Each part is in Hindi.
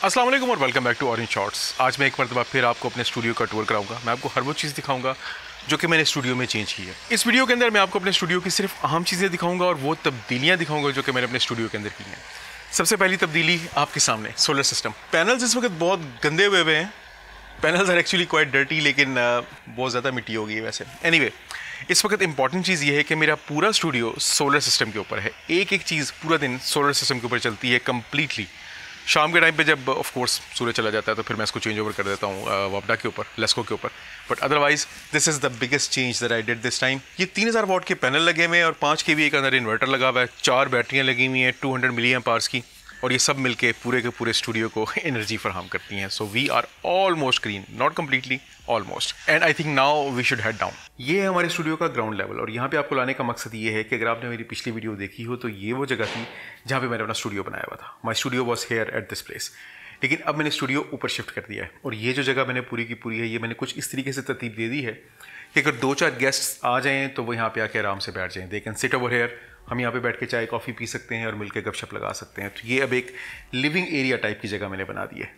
अस्सलाम वालेकुम और welcome back to orange shorts. आज मैं एक मरतबा फिर आपको अपने स्टूडियो का टूर कराऊंगा। मैं आपको हर वो चीज़ दिखाऊंगा जो कि मैंने स्टूडियो में चेंज की है। इस वीडियो के अंदर मैं आपको अपने स्टूडियो की सिर्फ अहम चीज़ें दिखाऊंगा और वो तब्दीलियाँ दिखाऊंगा जो कि मैंने अपने स्टूडियो के अंदर की हैं। सबसे पहली तब्दीली आपके सामने सोलर सिस्टम। पैनल्स इस वक्त बहुत गंदे हुए हैं। Panels are actually quite dirty, लेकिन बहुत ज़्यादा मिट्टी हो गई है वैसे। एनीवे, इस वक्त इंपॉर्टेंट चीज़ ये है कि मेरा पूरा स्टूडियो सोलर सिस्टम के ऊपर है। एक एक चीज़ पूरा दिन सोलर सिस्टम के ऊपर चलती है कम्प्लीटली। शाम के टाइम पे जब ऑफ कोर्स सूरज चला जाता है तो फिर मैं इसको चेंज ओवर कर देता हूँ वापडा के ऊपर, लेस्को के ऊपर। But otherwise this is the biggest change that I did this time. ये 3000 वाट के पैनल लगे हुए हैं और 5 के एक अंदर इन्वर्टर लगा हुआ है, 4 बैटरियाँ लगी हुई हैं 200 मिली एम्प आवर्स की, और ये सब मिलके पूरे के पूरे स्टूडियो को एनर्जी फराहम करती हैं। So we are almost green, not completely, almost. And I think now we should head down. ये है हमारे स्टूडियो का ग्राउंड लेवल, और यहाँ पे आपको लाने का मकसद ये है कि अगर आपने मेरी पिछली वीडियो देखी हो तो ये वो जगह थी जहाँ पे मैंने अपना स्टूडियो बनाया हुआ था। My studio was here at this place. लेकिन अब मैंने स्टूडियो ऊपर शिफ्ट कर दिया है, और ये जो जगह मैंने पूरी की पूरी है ये मैंने कुछ इस तरीके से तरतीब दे दी है कि अगर 2-4 गेस्ट्स आ जाएँ तो वो यहाँ पे आके आराम से बैठ जाएँ। They can sit over here, हम यहाँ पे बैठ के चाय कॉफ़ी पी सकते हैं और मिलकर गपशप लगा सकते हैं। तो ये अब एक लिविंग एरिया टाइप की जगह मैंने बना दी है।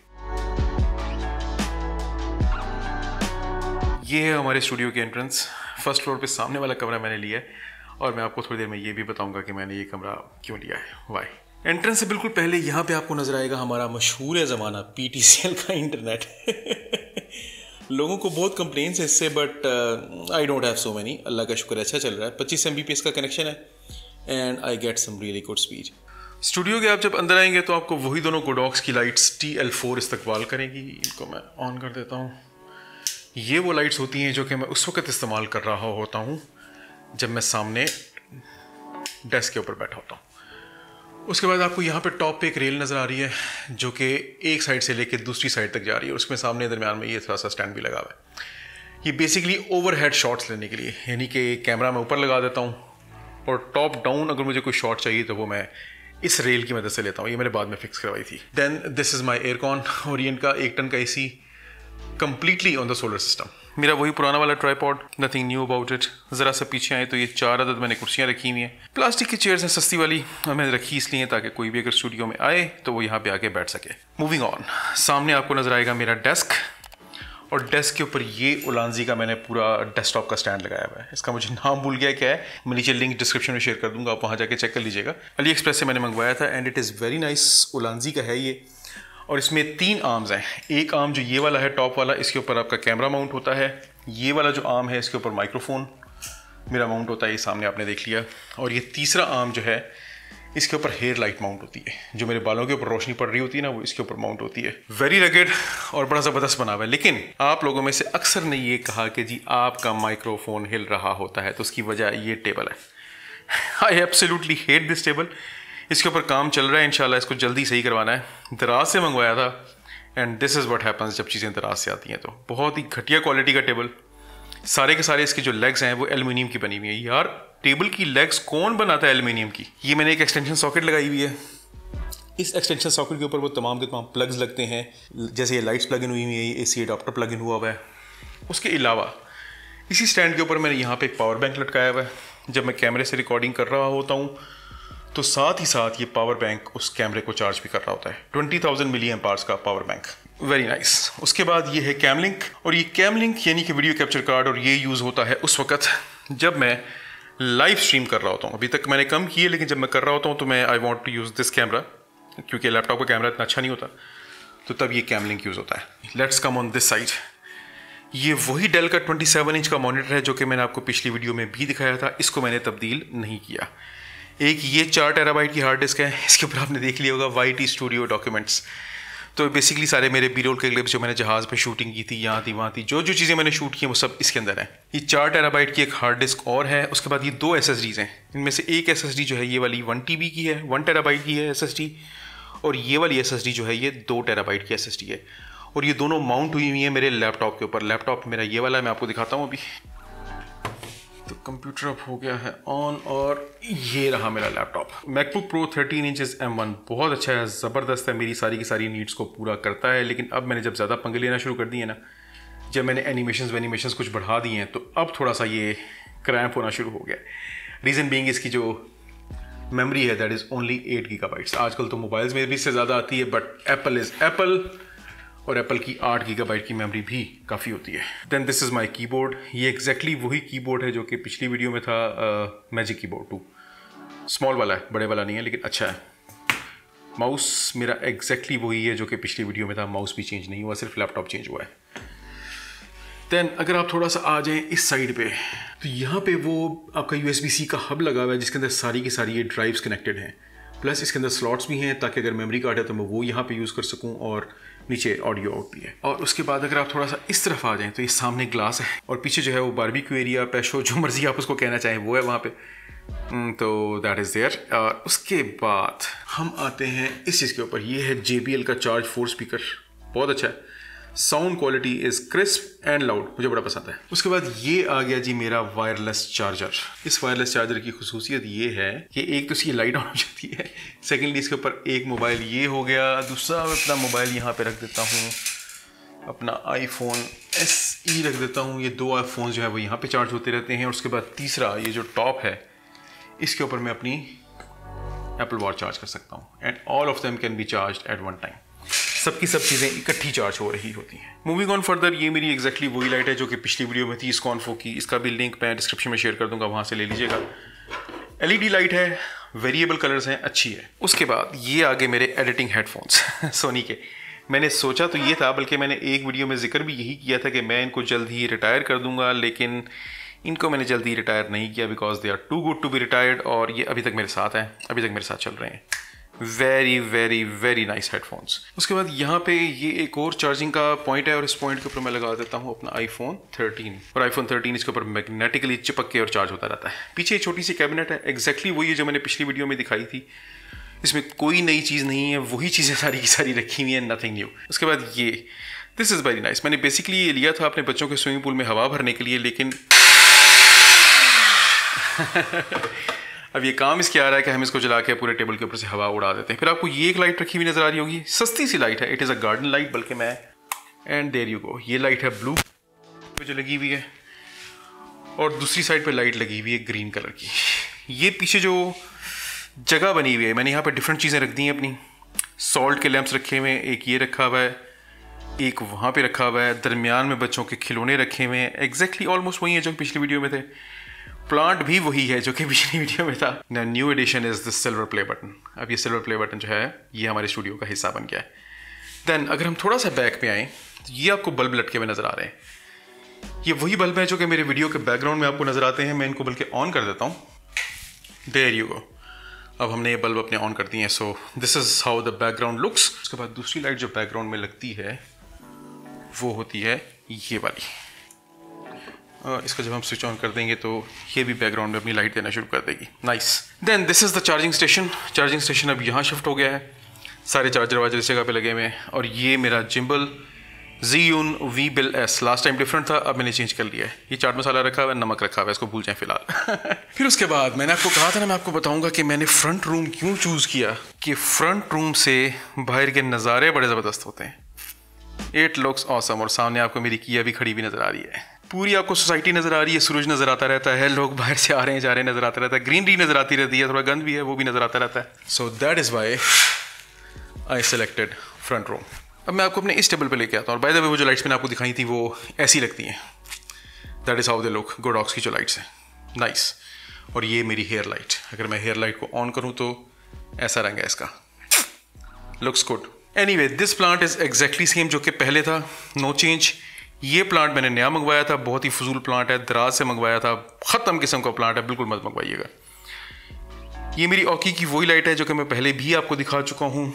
ये है हमारे स्टूडियो की एंट्रेंस। फर्स्ट फ्लोर पे सामने वाला कमरा मैंने लिया है, और मैं आपको थोड़ी देर में ये भी बताऊंगा कि मैंने ये कमरा क्यों लिया है, वाई। एंट्रेंस से बिल्कुल पहले यहाँ पे आपको नजर आएगा हमारा मशहूर ज़माना PTCL का इंटरनेट। लोगों को बहुत कंप्लेंट्स है इससे, but I don't have so many. अल्लाह का शुक्र अच्छा चल रहा है। 25 Mbps का कनेक्शन है and I get some really good speed. Studio के आप जब अंदर आएंगे तो आपको वही दोनों गोडॉक्स की लाइट्स TL4 इस्तकबाल करेंगी। इनको मैं ऑन कर देता हूँ। ये वो लाइट्स होती हैं जो कि मैं उस वक्त इस्तेमाल कर रहा होता हूँ जब मैं सामने डेस्क के ऊपर बैठा होता हूँ। उसके बाद आपको यहाँ पे टॉप पे एक रेल नज़र आ रही है जो कि एक साइड से लेकर दूसरी साइड तक जा रही है, उसमें सामने दरमियान में ये थोड़ा सा स्टैंड भी लगा हुआ है। ये बेसिकली ओवरहेड शॉट्स लेने के लिए, यानी कि कैमरा मैं ऊपर लगा देता हूँ और टॉप डाउन अगर मुझे कोई शॉट चाहिए तो वो मैं इस रेल की मदद से लेता हूँ। ये मैंने बाद में फिक्स करवाई थी। Then this is my aircon, Orient का 1 टन का AC, completely on the solar system. मेरा वही पुराना वाला tripod, nothing new about it. ज़रा सा पीछे आए तो ये 4 अदद मैंने कुर्सियाँ रखी हुई हैं। प्लास्टिक की चेयर्स हैं सस्ती वाली, मैंने रखी इसलिए है ताकि कोई भी अगर स्टूडियो में आए तो वो यहाँ पे आके बैठ सके। मूविंग ऑन, सामने आपको नजर आएगा मेरा डेस्क, और डेस्क के ऊपर ये उलांजी का मैंने पूरा डेस्कटॉप का स्टैंड लगाया हुआ है। इसका मुझे नाम भूल गया क्या है, मैं नीचे लिंक डिस्क्रिप्शन में शेयर कर दूंगा, आप वहाँ जाके चेक कर लीजिएगा। अली एक्सप्रेस से मैंने मंगवाया था and it is very nice. उलांजी का है ये, और इसमें 3 आर्म्स हैं। एक आर्म जो ये वाला है टॉप वाला, इसके ऊपर आपका कैमरा माउंट होता है। ये वाला जो आर्म है इसके ऊपर माइक्रोफोन मेरा माउंट होता है, ये सामने आपने देख लिया। और ये तीसरा आर्म जो है इसके ऊपर हेयर लाइट माउंट होती है, जो मेरे बालों के ऊपर रोशनी पड़ रही होती है ना, वो इसके ऊपर माउंट होती है। वेरी रगेड और बड़ा ज़बरदस्त बना हुआ है। लेकिन आप लोगों में से अक्सर ने ये कहा कि जी आपका माइक्रोफोन हिल रहा होता है, तो उसकी वजह ये टेबल है। I absolutely hate this table. इसके ऊपर काम चल रहा है, इंशाल्लाह इसको जल्दी सही करवाना है। दराज से मंगवाया था and this is what happens जब चीज़ें दराज से आती हैं। तो बहुत ही घटिया क्वालिटी का टेबल। सारे के सारे इसके जो लेग्स हैं वो एल्युमिनियम की बनी हुई है। यार टेबल की लेग्स कौन बनाता है एल्युमिनियम की? ये मैंने एक एक्सटेंशन सॉकेट लगाई हुई है। इस एक्सटेंशन सॉकेट के ऊपर वो तमाम के तमाम प्लग्स लगते हैं, जैसे ये लाइट्स प्लग इन हुई हुई है, AC अडॉप्टर प्लग इन हुआ हुआ है। उसके अलावा इसी स्टैंड के ऊपर मैंने यहाँ पे एक पावर बैंक लटकाया हुआ है। जब मैं कैमरे से रिकॉर्डिंग कर रहा होता हूँ तो साथ ही साथ ये पावर बैंक उस कैमरे को चार्ज भी कर रहा होता है। 20,000 मिली एम्प आवर्स का पावर बैंक, वेरी नाइस। उसके बाद ये है कैमलिंक, और ये कैमलिंक यानी कि वीडियो कैप्चर कार्ड, और ये यूज़ होता है उस वक्त जब मैं लाइव स्ट्रीम कर रहा होता हूँ। अभी तक मैंने कम किए, लेकिन जब मैं कर रहा होता हूँ तो मैं I want to use this camera, क्योंकि लैपटॉप का कैमरा इतना अच्छा नहीं होता, तो तब ये कैमलिंक यूज़ होता है। Let's come on this side. ये वही डेल का 27 इंच का मॉनिटर है जो कि मैंने आपको पिछली वीडियो में भी दिखाया था। इसको मैंने तब्दील नहीं किया। एक ये 4 टेराबाइट की हार्ड डिस्क है, इसके ऊपर आपने देख लिया होगा YT स्टूडियो डॉक्यूमेंट्स। तो बेसिकली सारे मेरे B-roll के क्लिप्स जो मैंने जहाज़ पे शूटिंग की थी, यहाँ थी वहाँ थी, जो जो चीज़ें मैंने शूट की वो सब इसके अंदर है। ये 4 टेराबाइट की एक हार्ड डिस्क और है। उसके बाद ये 2 SSDs हैं। इनमें से एक SSD जो है ये वाली 1 TB की है, 1 टेराबाइट की है SSD, और ये वाली SSD जो है ये 2 टेराबाइट की SSD है। और ये दोनों माउंट हुई हुई है मेरे लैपटॉप के ऊपर। लैपटॉप मेरा ये वाला है, मैं आपको दिखाता हूँ अभी। तो कंप्यूटर अब हो गया है ऑन, और ये रहा मेरा laptop. MacBook pro 13 inches M1 बहुत अच्छा है, ज़बरदस्त है, मेरी सारी की सारी नीड्स को पूरा करता है। लेकिन अब मैंने जब ज़्यादा पंगे लेना शुरू कर दिए ना, जब मैंने एनिमेशंस कुछ बढ़ा दिए हैं, तो अब थोड़ा सा ये क्रैम्प होना शुरू हो गया। रीज़न बीइंग इसकी जो मेमोरी है दैट इज़ ओनली 8 गीगाबाइट्स। आजकल तो मोबाइल्स में भी इससे ज़्यादा आती है, बट एप्पल इज़ एप्पल, और एप्पल की 8 गीगाबाइट की मेमोरी भी काफ़ी होती है। Then this is my keyboard. ये एग्जैक्टली वही कीबोर्ड है जो कि पिछली वीडियो में था, मैजिक कीबोर्ड 2। स्मॉल वाला है, बड़े वाला नहीं है, लेकिन अच्छा है। माउस मेरा एग्जैक्टली वही है जो कि पिछली वीडियो में था, माउस भी चेंज नहीं हुआ, सिर्फ लैपटॉप चेंज हुआ है। देन अगर आप थोड़ा सा आ जाएं इस साइड पे, तो यहाँ पे वो आपका USB-C का हब लगा हुआ है जिसके अंदर सारी की सारी ये ड्राइव्स कनेक्टेड हैं, प्लस इसके अंदर स्लॉट्स भी हैं ताकि अगर मेमोरी कार्ड है तो मैं वो यहाँ पे यूज़ कर सकूँ, और नीचे ऑडियो आउट भी है। और उसके बाद अगर आप थोड़ा सा इस तरफ आ जाएं तो ये सामने ग्लास है, और पीछे जो है वो बारबेक्यू एरिया, पैशो, जो मर्जी आप उसको कहना चाहें वो है वहाँ पे। तो दैट इज़ देयर। और उसके बाद हम आते हैं इस चीज़ के ऊपर। ये है JBL का चार्ज 4 स्पीकर, बहुत अच्छा है। Sound quality is crisp and loud, मुझे बड़ा पसंद है। उसके बाद ये आ गया जी मेरा वायरलेस चार्जर। इस वायरलेस चार्जर की खुसूसियत ये है कि एक तो इसकी लाइट ऑन हो जाती है, सेकेंडली इसके ऊपर एक मोबाइल ये हो गया, दूसरा मैं अपना मोबाइल यहाँ पे रख देता हूँ, अपना iPhone SE रख देता हूँ। ये 2 iPhones जो है वो यहाँ पे चार्ज होते रहते हैं। और उसके बाद तीसरा ये जो टॉप है, इसके ऊपर मैं अपनी Apple Watch चार्ज कर सकता हूँ, and all of them can be charge at one time. सबकी सब चीज़ें इकट्ठी चार्ज हो रही होती हैं। मूविंग ऑन फर्दर, ये मेरी एग्जैक्टली वही लाइट है जो कि पिछली वीडियो में थी, स्कॉनफो की। इसका भी लिंक मैं डिस्क्रिप्शन में शेयर कर दूंगा, वहाँ से ले लीजिएगा। LED लाइट है, वेरिएबल कलर्स हैं, अच्छी है। उसके बाद ये आगे मेरे एडिटिंग हेडफोन्स सोनी के। मैंने सोचा तो ये था, बल्कि मैंने एक वीडियो में जिक्र भी यही किया था कि मैं इनको जल्द ही रिटायर कर दूंगा, लेकिन इनको मैंने जल्दी रिटायर नहीं किया because they are too good to be retired, और ये अभी तक मेरे साथ हैं, अभी तक मेरे साथ चल रहे हैं। Very very very nice headphones. उसके बाद यहाँ पे ये एक और चार्जिंग का पॉइंट है, और इस पॉइंट के ऊपर मैं लगा देता हूँ अपना iPhone 13, और iPhone 13 इसके ऊपर मैग्नेटिकली चिपक के और चार्ज होता रहता है। पीछे एक छोटी सी कैबिनेट है, एग्जैक्टली वही है जो मैंने पिछली वीडियो में दिखाई थी। इसमें कोई नई चीज़ नहीं है, वही चीज़ें सारी की सारी रखी हुई हैं, नथिंग न्यू। उसके बाद ये दिस इज़ वेरी नाइस। मैंने बेसिकली ये लिया था अपने बच्चों के स्विमिंग पूल में हवा भरने के लिए, लेकिन अब ये काम इसके आ रहा है कि हम इसको जला के पूरे टेबल के ऊपर से हवा उड़ा देते हैं। फिर आपको ये एक लाइट रखी हुई नजर आ रही होगी, सस्ती सी लाइट है, it is a garden light, बल्कि मैं, एंड देयर यू गो। ये लाइट है ब्लू पे जो लगी हुई है, और दूसरी साइड पे लाइट लगी हुई है ग्रीन कलर की। ये पीछे जो जगह बनी हुई है, मैंने यहाँ पे डिफरेंट चीज़ें रख दी हैं अपनी। सॉल्ट के लैंप्स रखे हुए हैं, एक ये रखा हुआ है, एक वहाँ पे रखा हुआ है, दरमियान में बच्चों के खिलौने रखे हुए हैं, एग्जैक्टली ऑलमोस्ट वही है जो पिछली वीडियो में थे। प्लांट भी वही है जो कि पिछली वीडियो में था। New addition is the silver play button. अब ये सिल्वर प्ले बटन जो है ये हमारे स्टूडियो का हिस्सा बन गया है। देन अगर हम थोड़ा सा बैक पे आएँ तो ये आपको बल्ब लटके हुए नज़र आ रहे हैं। ये वही बल्ब है जो कि मेरे वीडियो के बैकग्राउंड में आपको नज़र आते हैं। मैं इनको बल्कि ऑन कर देता हूँ, देयर यू गो। अब हमने ये बल्ब अपने ऑन कर दिए हैं। So this is how the background looks. उसके बाद दूसरी लाइट जो बैकग्राउंड में लगती है वो होती है ये वाली। इसको जब हम स्विच ऑन कर देंगे तो ये भी बैकग्राउंड में अपनी लाइट देना शुरू कर देगी। Nice. Then this is the charging station. Charging station अब यहाँ शिफ्ट हो गया है, सारे चार्जर वार्जर इस जगह पे लगे हुए हैं। और ये मेरा gimbal Zhiyun V-Bill S, last time different था, अब मैंने चेंज कर लिया है। ये चाट मसाला रखा हुआ है, नमक रखा हुआ है, इसको भूल जाएं फिलहाल। फिर उसके बाद मैंने आपको कहा था ना, मैं आपको बताऊंगा कि मैंने फ्रंट रूम क्यों चूज़ किया, कि फ्रंट रूम से बाहर के नज़ारे बड़े ज़बरदस्त होते हैं। It looks awesome. और सामने आपको मेरी किया भी खड़ी हुई नज़र आ रही है, पूरी आपको सोसाइटी नज़र आ रही है, सूरज नज़र आता रहता है, लोग बाहर से आ रहे हैं जा रहे हैं नज़र आता रहता है, ग्रीनरी नज़र आती रहती है, थोड़ा गंद भी है वो भी नज़र आता रहता है। So that is why I selected front room. अब मैं आपको अपने इस टेबल पे लेके आता हूँ। बाय द वे वो जो लाइट्स मैंने आपको दिखाई थी वो ऐसी लगती हैं। That is how they look. Godox की जो लाइट्स हैं, नाइस। और ये मेरी हेयर लाइट, अगर मैं हेयर लाइट को ऑन करूँ तो ऐसा रंग है इसका, looks good. Anyway this plant is exactly same जो कि पहले था, नो चेंज। ये प्लांट मैंने नया मंगवाया था, बहुत ही फजूल प्लांट है, दराज से मंगवाया था, ख़त्म किस्म का प्लांट है, बिल्कुल मत मंगवाइएगा। ये मेरी ऑकी की वही लाइट है जो कि मैं पहले भी आपको दिखा चुका हूँ।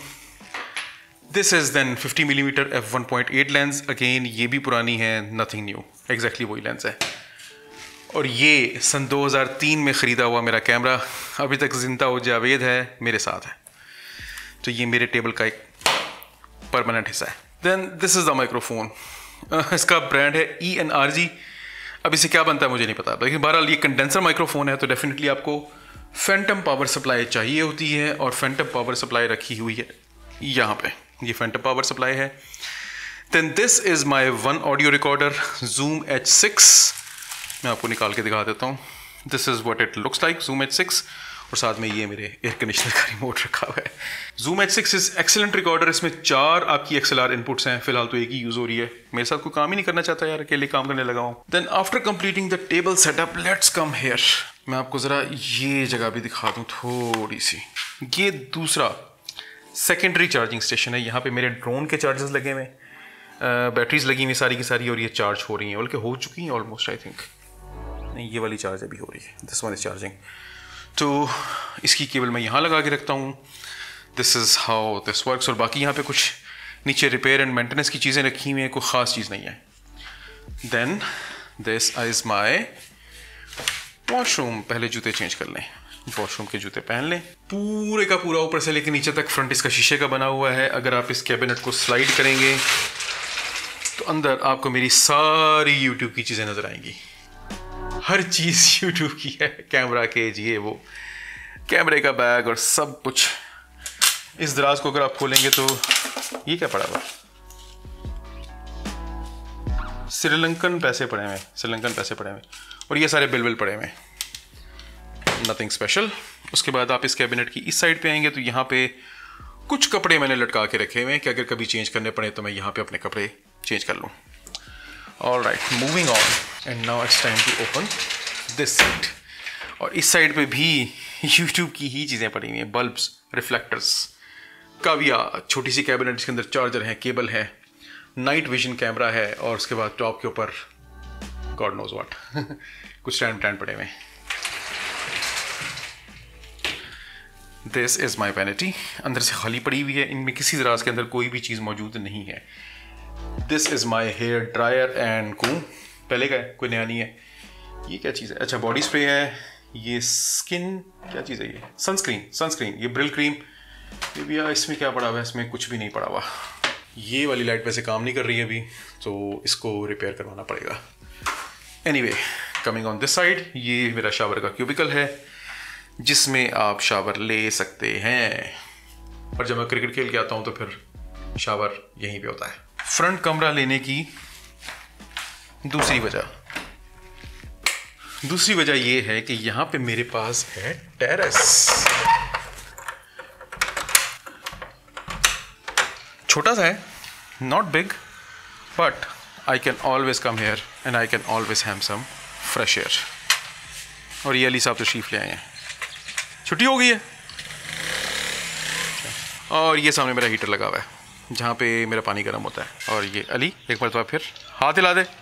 This is then 50mm f1.8 lens. Again ये भी पुरानी है, नथिंग न्यू, एग्जैक्टली वही लेंस है। और ये सन 2003 में ख़रीदा हुआ मेरा कैमरा अभी तक जिंदा हो जावेद है, मेरे साथ है। तो ये मेरे टेबल का एक परमानेंट हिस्सा है। Then this is the microphone. इसका ब्रांड है ENRG। अब इसे क्या बनता है मुझे नहीं पता, लेकिन बहरहाल ये कंडेंसर माइक्रोफोन है, तो डेफिनेटली आपको फैंटम पावर सप्लाई चाहिए होती है, और फैंटम पावर सप्लाई रखी हुई है यहाँ पे, ये फैंटम पावर सप्लाई है। Then this is my one audio recorder Zoom H6। मैं आपको निकाल के दिखा देता हूँ। This is what it looks like, Zoom H6। और साथ में ये मेरे एयर कंडीशनर का रिमोट रखा हुआ है। Zoom H6 is excellent recorder. इसमें 4 आपकी XLR इनपुट्स हैं। फिलहाल तो एक ही यूज हो रही है। मेरे साथ कोई काम ही नहीं करना चाहता यार, अकेले काम करने लगा हूँ। Then after completing the table setup, let's come here. मैं आपको जरा ये जगह भी दिखा दूँ थोड़ी सी। ये दूसरा सेकेंडरी चार्जिंग स्टेशन है। यहाँ पे मेरे ड्रोन के चार्जर्स लगे हुए, बैटरीज लगी हुई सारी की सारी, और ये चार्ज हो रही हैं, बल्कि हो चुकी हैं ऑलमोस्ट आई थिंक। नहीं, ये वाली चार्ज अभी हो रही है। This one is charging. तो इसकी केबल मैं यहाँ लगा के रखता हूँ। This is how this works. और बाकी यहाँ पे कुछ नीचे रिपेयर एंड मेंटेनेंस की चीज़ें रखी हुई हैं, कोई ख़ास चीज़ नहीं है। Then this is my washroom. पहले जूते चेंज कर लें, वॉशरूम के जूते पहन लें। पूरे का पूरा ऊपर से लेकर नीचे तक फ्रंट इसका शीशे का बना हुआ है। अगर आप इस कैबिनेट को स्लाइड करेंगे तो अंदर आपको मेरी सारी यूट्यूब की चीज़ें नज़र आएंगी। हर चीज़ यूट्यूब की है, कैमरा केज, ये वो, कैमरे का बैग और सब कुछ। इस दराज को अगर आप खोलेंगे तो ये क्या पड़ा हुआ? श्रीलंकन पैसे पड़े हुए, श्रीलंकन पैसे पड़े हुए, और ये सारे बिल पड़े हुए, नथिंग स्पेशल। उसके बाद आप इस कैबिनेट की इस साइड पे आएंगे तो यहाँ पे कुछ कपड़े मैंने लटका के रखे हुए हैं कि अगर कभी चेंज करने पड़े तो मैं यहाँ पे अपने कपड़े चेंज कर लूँ। All right, moving on, and now it's time to open this side. और इस साइड पे भी YouTube की ही चीज़ें पड़ी हुई हैं, बल्ब्स, रिफ्लेक्टर्स, काविया, छोटी सी कैबिनेट जिसके अंदर चार्जर है, केबल है, नाइट विजन कैमरा है, और उसके बाद टॉप के ऊपर गॉड नोज व्हाट कुछ स्टैंड पड़े हुए हैं। This is my vanity. अंदर से खाली पड़ी हुई है, इनमें किसी दराज के अंदर कोई भी चीज़ मौजूद नहीं है। This is my hair dryer and comb. पहले का है, कोई नया नहीं है। ये क्या चीज़ है? अच्छा, बॉडी स्प्रे है। ये स्किन क्या चीज़ है? ये सनस्क्रीन। ये ब्रिल क्रीम। ये भी यार, इसमें क्या पड़ा हुआ है? इसमें कुछ भी नहीं पड़ा हुआ। ये वाली लाइट वैसे काम नहीं कर रही है अभी, तो इसको रिपेयर करवाना पड़ेगा। Anyway, coming on this side, ये मेरा शावर का क्यूबिकल है जिसमें आप शावर ले सकते हैं। और जब मैं क्रिकेट खेल के आता हूँ तो फिर शावर यहीं पे होता है। फ्रंट कमरा लेने की दूसरी वजह ये है कि यहां पे मेरे पास है टेरेस। छोटा सा है, not big, but I can always come here and I can always have some fresh air. और ये अली साहब तो तशरीफ ले आए हैं, छुट्टी हो गई है। और ये सामने मेरा हीटर लगा हुआ है जहाँ पे मेरा पानी गर्म होता है। और ये अली एक मरतबा फिर हाथ हिला दे।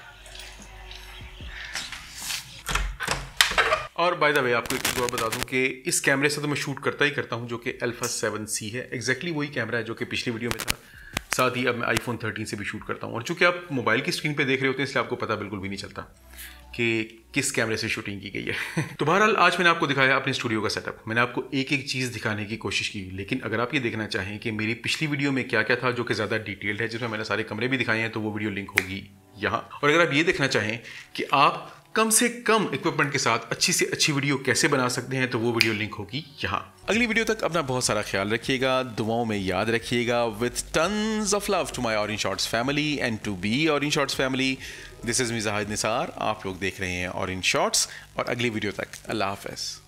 और बाय द वे आपको एक चीज़ और बता दूं कि इस कैमरे से तो मैं शूट करता ही करता हूं, जो कि Alpha 7C है। एग्जैक्टली वही कैमरा है जो कि पिछली वीडियो में था। साथ ही अब मैं iPhone 13 से भी शूट करता हूं। और चूंकि आप मोबाइल की स्क्रीन पे देख रहे होते हैं इसलिए आपको पता बिल्कुल भी नहीं चलता कि किस कैमरे से शूटिंग की गई है। तो बहरहाल आज मैंने आपको दिखाया अपने स्टूडियो का सेटअप। मैंने आपको एक एक चीज़ दिखाने की कोशिश की, लेकिन अगर आप ये देखना चाहें कि मेरी पिछली वीडियो में क्या क्या था जो कि ज़्यादा डिटेल्ड है, जिसमें मैंने सारे कमरे भी दिखाए हैं, तो वो वीडियो लिंक होगी यहाँ। और अगर आप ये देखना चाहें कि आप कम से कम इक्विपमेंट के साथ अच्छी से अच्छी वीडियो कैसे बना सकते हैं, तो वो वीडियो लिंक होगी यहाँ। अगली वीडियो तक अपना बहुत सारा ख्याल रखिएगा, दुआओं में याद रखिएगा। With tons of love to my orange shorts family and to be orange shorts family. This is me Zahid Nisar. आप लोग देख रहे हैं ऑरेंज शॉर्ट्स, और अगली वीडियो तक अल्लाह हाफ़िज़।